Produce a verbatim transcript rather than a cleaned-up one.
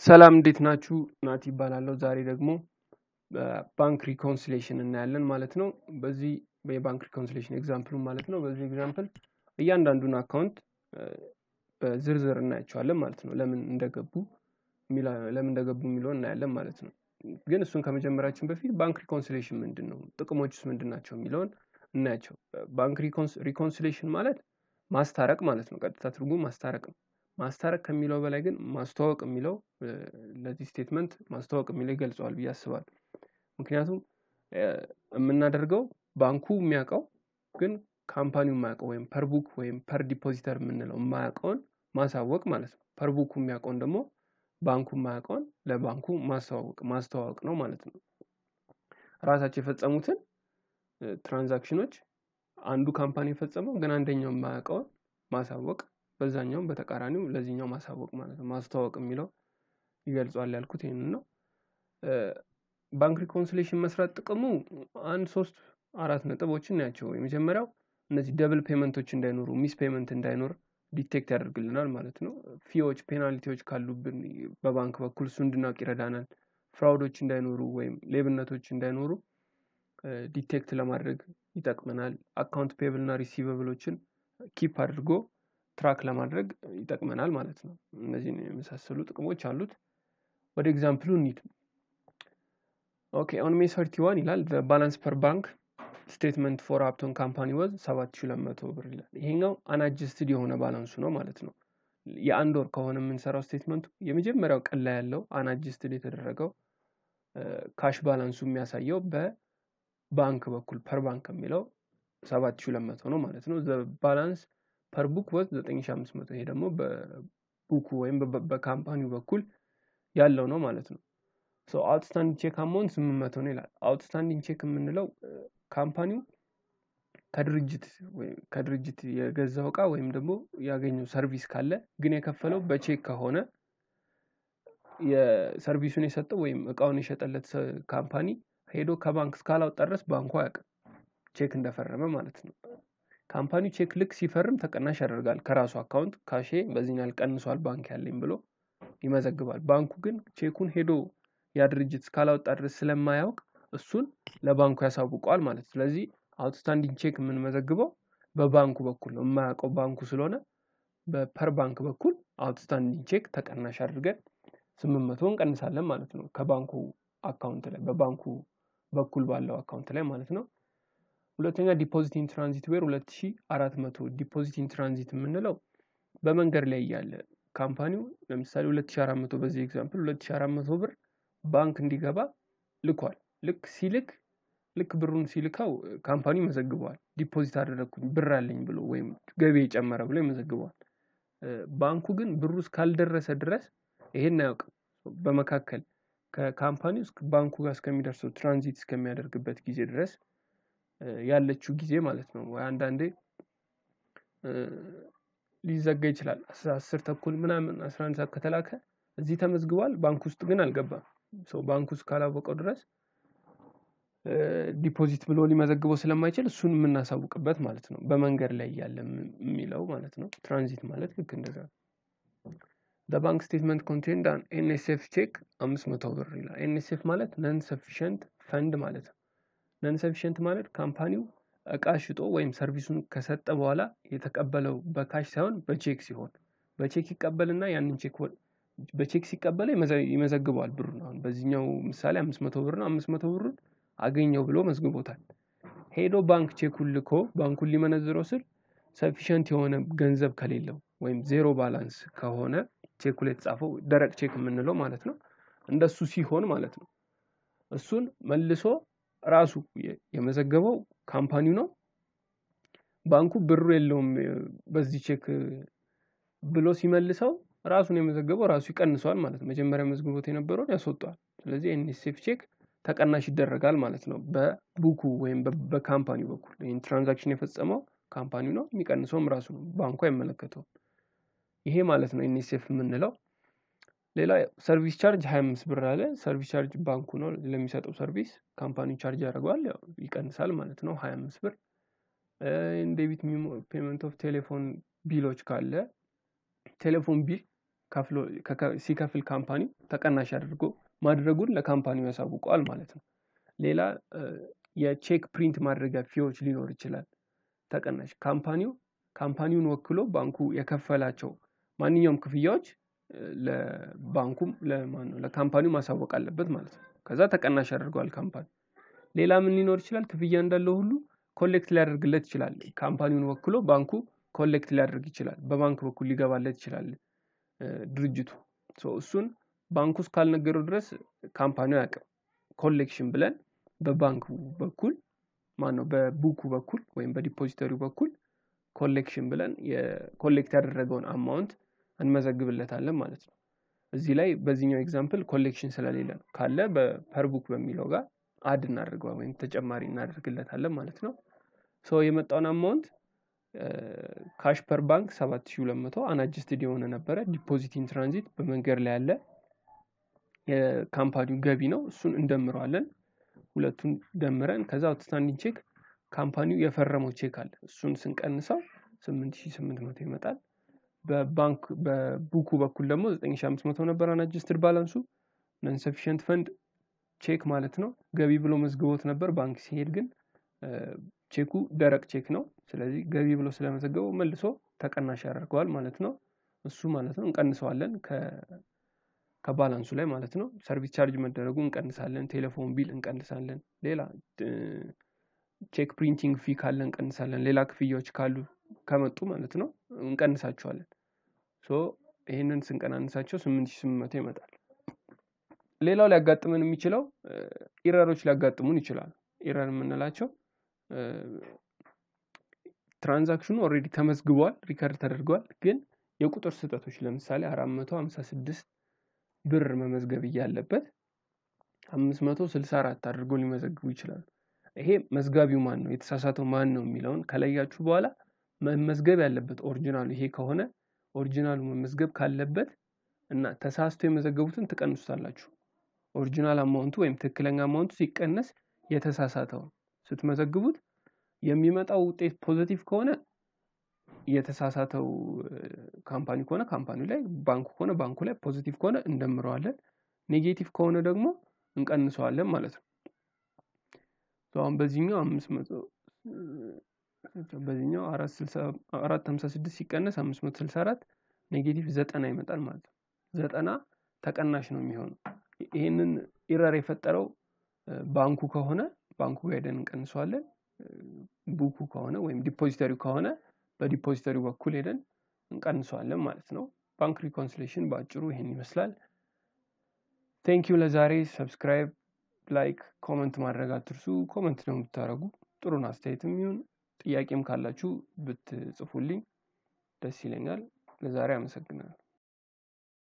ሰላም እንዴት ናችሁ? ናቲ ይባላልው። ዛሬ ደግሞ ባንክ ሪኮንሲሌሽን እናያለን ማለት ነው። በዚህ በባንክ ሪኮንሲሌሽን ኤግዛምፕሉ ማለት ነው። በዚህ ኤግዛምፕል እያንዳንዱን አካውንት በዝርዝር እናያቸዋለን ማለት ነው። ለምን እንደገቡ ሚላ ለምን እንደገቡ የሚለው እናያለን ማለት ነው። ግን እሱን ከመጀመራችን በፊት ባንክ ሪኮንሲሌሽን ምንድነው? ጥቅሞቹስ ምንድናቸው የሚለውን እናያቸው። ባንክ ሪኮንሲሌሽን ማለት ማስታረቅ ማለት ነው። ቀጥታ ትርጉም ማስታረቅ ነው። ማስታረቅ ከሚለው በላይ ግን ማስተዋወቅ የሚለው ለዚህ ስቴትመንት ማስተዋወቅ የሚለው ይገልጸዋል ብዬ አስባለሁ። ምክንያቱም የምናደርገው ባንኩ የሚያውቀው ግን ካምፓኒው የማያውቀው ወይም ፐር ቡክ ወይም ፐር ዲፖዚተር የምንለው የማያውቀውን ማሳወቅ ማለት ነው። ፐር ቡኩ የሚያውቀውን ደግሞ ባንኩ የማያውቀውን ለባንኩ ማስተዋወቅ ማስተዋወቅ ነው ማለት ነው። ራሳቸው የፈጸሙትን ትራንዛክሽኖች አንዱ ካምፓኒ የፈጸመው ግን አንደኛው የማያውቀውን ማሳወቅ በዛኛው በተቃራኒው ለዚህኛው ማሳወቅ ማለት ነው። ማስተዋወቅ የሚለው ይገልጻል ያልኩት ይሄንን ነው። ባንክ ሪኮንሲሌሽን መስራት ጥቅሙ አንድ ሶስት አራት ነጥቦችን ናቸው። የመጀመሪያው እነዚህ ደብል ፔመንቶች እንዳይኖሩ ሚስ ፔመንት እንዳይኖር ዲቴክት ያደርግልናል ማለት ነው። ፊዎች ፔናልቲዎች ካሉብን በባንክ በኩል እሱ እንድናውቅ ይረዳናል። ፍራውዶች እንዳይኖሩ ወይም ሌብነቶች እንዳይኖሩ ዲቴክት ለማድረግ ይጠቅመናል። አካውንት ፔብል እና ሪሲቨብሎችን ኪፕ አድርጎ ትራክ ለማድረግ ይጠቅመናል ማለት ነው። እነዚህ የመሳሰሉ ጥቅሞች አሉት። ወደ ኤግዛምፕሉ እንሂድ። ኦኬ ኦን ሜይ ሰርቲ ዋን ይላል the balance per bank statement for Upton company was ሰባት ሺህ ሁለት መቶ ብር ይላል። ይሄኛው unadjusted የሆነ ባላንሱ ነው ማለት ነው። የአንድ ወር ከሆነ የምንሰራው ስቴትመንቱ የመጀመሪያው ቀን ላይ ያለው unadjusted የተደረገው ካሽ ባላንሱ የሚያሳየው በባንክ በኩል ፐር ባንክ የሚለው ሰባት ሺህ ሁለት መቶ ነው ማለት ነው። the balance per book was ዘጠኝ ሺህ አምስት መቶ ይሄ ደግሞ በቡኩ ወይም በካምፓኒው በኩል ያለው ነው ማለት ነው። so outstanding check amount ስምንት መቶ ነው ይላል። outstanding check የምንለው ካምፓኒው ከድርጅት ወይም ከድርጅት የገዛው ዕቃ ወይም ደግሞ ያገኘው ሰርቪስ ካለ ግን የከፈለው በቼክ ከሆነ የሰርቪሱን የሰጠው ወይም ዕቃውን የሸጠለት ካምፓኒ ሄዶ ከባንክ እስካላወጣ ድረስ ባንኩ አያውቅም ቼክ እንደፈረመ ማለት ነው። ካምፓኒው ቼክ ልክ ሲፈርም ተቀናሽ ያደርጋል ከራሱ አካውንት ካሼ በዚህኛው ቀንሷል ባንክ ያለኝ ብሎ ይመዘግባል። ባንኩ ግን ቼኩን ሄዶ ያ ድርጅት እስካላወጣ ድረስ ስለማያውቅ እሱን ለባንኩ ያሳውቀዋል ማለት ነው። ስለዚህ አውትስታንዲንግ ቼክ የምንመዘግበው በባንኩ በኩል ነው። የማያውቀው ባንኩ ስለሆነ በፐር ባንክ በኩል አውትስታንዲንግ ቼክ ተቀናሽ አድርገን ስምንት መቶ እንቀንሳለን ማለት ነው ከባንኩ አካውንት ላይ በባንኩ በኩል ባለው አካውንት ላይ ማለት ነው። ሁለተኛ ዲፖዚት ኢን ትራንዚት ዌር ሁለት ሺህ አራት መቶ ዲፖዚት ኢን ትራንዚት የምንለው በመንገድ ላይ ያለ ካምፓኒው ለምሳሌ ሁለት ሺህ አራት መቶ በዚህ ኤግዛምፕል ሁለት ሺህ አራት መቶ ብር ባንክ እንዲገባ ልኳል። ልክ ሲልክ ልክ ብሩን ሲልካው ካምፓኒው መዘግቧል። ዲፖዚት አደረኩኝ ብር አለኝ ብሎ ወይም ገቢ ጨመረ ብሎ መዘግቧል። ባንኩ ግን ብሩ እስካልደረሰ ድረስ ይሄን አያውቅም። በመካከል ከካምፓኒው እስከ ባንኩ ጋር እስከሚደርሰው ትራንዚት እስከሚያደርግበት ጊዜ ድረስ ያለችው ጊዜ ማለት ነው። ወይ አንዳንዴ ሊዘጋ ይችላል። አስር ተኩል ምናምን አስራ አንድ ሰዓት ከተላከ እዚህ ተመዝግቧል ባንክ ውስጥ ግን አልገባም። ሶ ባንክ ውስጥ ካላወቀው ድረስ ዲፖዚት ብሎ ሊመዘግበው ስለማይችል እሱን የምናሳውቅበት ማለት ነው። በመንገድ ላይ ያለ የሚለው ማለት ነው። ትራንዚት ማለት ልክ እንደዛ ነው። the bank statement contained an ኤን ኤስ ኤፍ check አምስት መቶ ብር ይላል። ኤን ኤስ ኤፍ ማለት non sufficient fund ማለት ነው። non sufficient ማለት ካምፓኒው ዕቃ ሽጦ ወይም ሰርቪሱን ከሰጠ በኋላ የተቀበለው በካሽ ሳይሆን በቼክ ሲሆን በቼክ ይቀበልና ያንን ቼክ በቼክ ሲቀበል ይመዘግባል ብሩን። አሁን በዚህኛው ምሳሌ አምስት መቶ ብር ነው። አምስት መቶ ብሩን አገኘው ብሎ መዝግቦታል። ሄዶ ባንክ ቼኩን ልኮ ባንኩን ሊመነዝረው ስል ሰፊሸንት የሆነ ገንዘብ ከሌለው ወይም ዜሮ ባላንስ ከሆነ ቼኩ ላይ የተጻፈው ደረቅ ቼክ የምንለው ማለት ነው እንደሱ ሲሆን ማለት ነው እሱን መልሶ ራሱ የመዘገበው ካምፓኒው ነው። ባንኩ ብሩ የለውም በዚህ ቼክ ብሎ ሲመልሰው ራሱን የመዘገበው ራሱ ይቀንሷል ማለት ነው። መጀመሪያ መዝግቦት የነበረውን ያስወጣል። ስለዚህ ኤን ኤስ ኤፍ ቼክ ተቀናሽ ይደረጋል ማለት ነው በቡኩ ወይም በካምፓኒው በኩል። ይሄን ትራንዛክሽን የፈጸመው ካምፓኒው ነው የሚቀንሰውም ራሱ ነው ባንኩ አይመለከተውም። ይሄ ማለት ነው ኤን ኤስ ኤፍ የምንለው። ሌላ ሰርቪስ ቻርጅ ሃያ አምስት ብር አለ። ሰርቪስ ቻርጅ ባንኩ ነው ለሚሰጠው ሰርቪስ ካምፓኒው ቻርጅ ያደርጋል ያው ይቀንሳል ማለት ነው ሃያ አምስት ብር። ዴቢት ፔመንት ኦፍ ቴሌፎን ቢሎች ካለ ቴሌፎን ቢል ከፍሎ ሲከፍል ካምፓኒው ተቀናሽ አድርጎ ማድረጉን ለካምፓኒው ያሳውቀዋል ማለት ነው። ሌላ የቼክ ፕሪንት ማድረጊያ ፊዎች ሊኖር ይችላል። ተቀናሽ ካምፓኒው ካምፓኒውን ወክሎ ባንኩ የከፈላቸው ማንኛውም ክፍያዎች ለባንኩም ለማን ነው ለካምፓኒው ማሳወቅ አለበት ማለት ነው። ከዛ ተቀናሽ ያደርገዋል ካምፓኒ። ሌላ ምን ሊኖር ይችላል? ክፍያ እንዳለው ሁሉ ኮሌክት ሊያደርግለት ይችላል። ካምፓኒውን ወክሎ ባንኩ ኮሌክት ሊያደርግ ይችላል። በባንክ በኩል ሊገባለት ይችላል ድርጅቱ። ሶ እሱን ባንኩ እስካልነገረው ድረስ ካምፓኒው ያውቃል። ኮሌክሽን ብለን በባንኩ በኩል ማን ነው በቡኩ በኩል ወይም በዲፖዚተሪው በኩል ኮሌክሽን ብለን የኮሌክት ያደረገውን አማውንት እንመዘግብለታለን ማለት ነው። እዚህ ላይ በዚህኛው ኤግዛምፕል ኮሌክሽን ስለሌለ ነው። ካለ በፐር ቡክ በሚለው ጋር አድ እናደርገው ወይም ተጨማሪ እናደርግለታለን ማለት ነው። ሶ የመጣውን አማውንት ካሽ ፐር ባንክ ሰባት ሺህ ሁለት መቶ አንአጅስትድ የሆነ ነበረ። ዲፖዚት ኢን ትራንዚት በመንገድ ላይ ያለ የካምፓኒው ገቢ ነው። እሱን እንደምረዋለን። ሁለቱን ደምረን ከዛ አውትስታንዲንግ ቼክ ካምፓኒው የፈረመው ቼክ አለ። እሱን ስንቀንሰው ስምንት ሺህ ስምንት መቶ ይመጣል። በባንክ በቡኩ በኩል ደግሞ ዘጠኝ ሺህ አምስት መቶ ነበር አንአጅስትድ ባላንሱ። ነን ሰፊሽንት ፈንድ ቼክ ማለት ነው። ገቢ ብሎ መዝግቦት ነበር። ባንክ ሲሄድ ግን ቼኩ ደረቅ ቼክ ነው። ስለዚህ ገቢ ብሎ ስለመዘገበው መልሶ ተቀናሽ ያደርገዋል ማለት ነው። እሱ ማለት ነው እንቀንሰዋለን ከ ከባላንሱ ላይ ማለት ነው። ሰርቪስ ቻርጅ መደረጉን እንቀንሳለን። ቴሌፎን ቢል እንቀንሳለን። ሌላ ቼክ ፕሪንቲንግ ፊ ካለ እንቀንሳለን። ሌላ ክፍያዎች ካሉ ከመጡ ማለት ነው እንቀንሳቸዋለን። ሶ ይሄንን ስንቀናንሳቸው ስምንት ሺህ ስምንት መቶ ይመጣል። ሌላው ሊያጋጥመን የሚችለው ኢረሮች ሊያጋጥሙን ይችላል። ኢረር የምንላቸው ትራንዛክሽኑ ኦሬዲ ተመዝግቧል፣ ሪከርድ ተደርጓል፣ ግን የቁጥር ስህተቶች ለምሳሌ አራት መቶ ሃምሳ ስድስት ብር መመዝገብ ያለበት አምስት መቶ ስልሳ አራት አድርጎ ሊመዘግቡ ይችላል። ይሄ መዝጋቢው ማን ነው የተሳሳተው ማን ነው የሚለውን ከለያችሁ በኋላ መመዝገብ ያለበት ኦሪጂናሉ ይሄ ከሆነ ኦሪጂናሉ መመዝገብ ካለበት እና ተሳስቶ የመዘገቡትን ትቀንሱታላችሁ። ኦሪጂናል አማውንቱ ወይም ትክክለኛ አማውንቱ ሲቀነስ የተሳሳተው ስትመዘግቡት የሚመጣው ውጤት ፖዚቲቭ ከሆነ የተሳሳተው ካምፓኒ ከሆነ ካምፓኒው ላይ፣ ባንኩ ከሆነ ባንኩ ላይ፣ ፖዚቲቭ ከሆነ እንደምረዋለን፣ ኔጌቲቭ ከሆነ ደግሞ እንቀንሰዋለን ማለት ነው። አሁን በዚህኛው አምስት መቶ በዚህኛው አራት ሃምሳ ስድስት ሲቀነስ አምስት መቶ ስልሳ አራት ኔጌቲቭ ዘጠና ይመጣል ማለት ነው። ዘጠና ተቀናሽ ነው የሚሆነው። ይሄንን ኢረር የፈጠረው ባንኩ ከሆነ ባንኩ ጋር ሄደን እንቀንሰዋለን። ቡኩ ከሆነ ወይም ዲፖዚተሪው ከሆነ በዲፖዚተሪው በኩል ሄደን እንቀንሰዋለን ማለት ነው። ባንክ ሪኮንሲሌሽን ባጭሩ ይሄን ይመስላል። ቴንክ ዩ። ለዛሬ ሰብስክራይብ፣ ላይክ፣ ኮሜንት ማድረግ አትርሱ። ኮሜንት ነው የምታረጉ ጥሩ አስተያየትም ይሁን ጥያቄም ካላችሁ ብትጽፉልኝ ደስ ይለኛል። ለዛሬ አመሰግናለሁ።